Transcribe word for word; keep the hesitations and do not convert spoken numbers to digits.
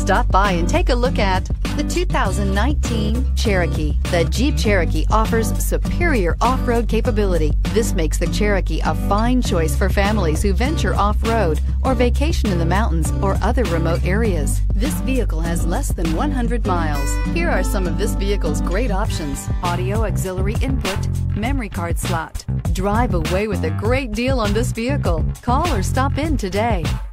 Stop by and take a look at the two thousand nineteen Cherokee. The Jeep Cherokee offers superior off-road capability. This makes the Cherokee a fine choice for families who venture off-road or vacation in the mountains or other remote areas. This vehicle has less than one hundred miles. Here are some of this vehicle's great options: audio auxiliary input, memory card slot. Drive away with a great deal on this vehicle. Call or stop in today.